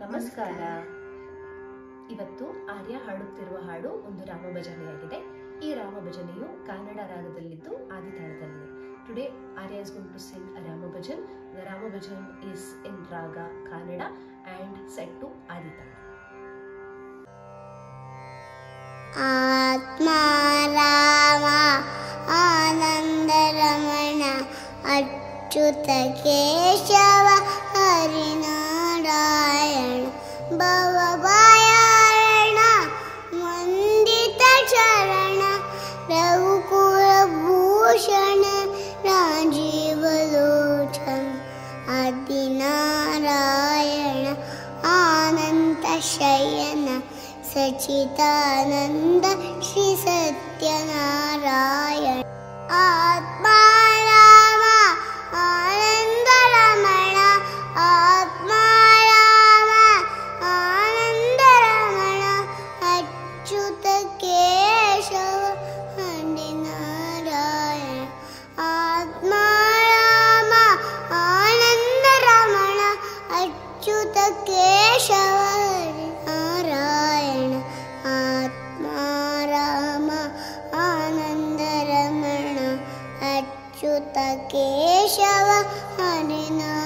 ನಮಸ್ಕಾರ. ಇವತ್ತು ಆರ್ಯ ಹಾಡುತ್ತಿರುವ ಹಾಡು ಒಂದು ರಾಮ ಭಜನೆಯಾಗಿದೆ. ಈ Rama ಭಜನೆಯು Kannada ರಾಗದಲ್ಲಿದ್ದು ಆದಿತಾಳದಲ್ಲಿದೆ. Today Arya is going to sing a Rama Bhajan. The Rama Bhajan is in Raga Kannada and set to Aditala. Atma Rama Ananda Ramana Achyuta Keshava Hari Narayana Bhava Bhayarana Mandita Charana Raghukula Bhushana Rajiva Lochan Adi Narayana Ananta Shayana Sachidananda Shri Satyanarayana Atma Rama Ananda Ramana Atma Rama Ananda Ramana Achyuta Keshava Hari Narayana Atma Rama Ananda Ramana Achyuta Keshava Hari Narayana Atma Rama Ananda Ramana Achyuta Keshava Hari Narayana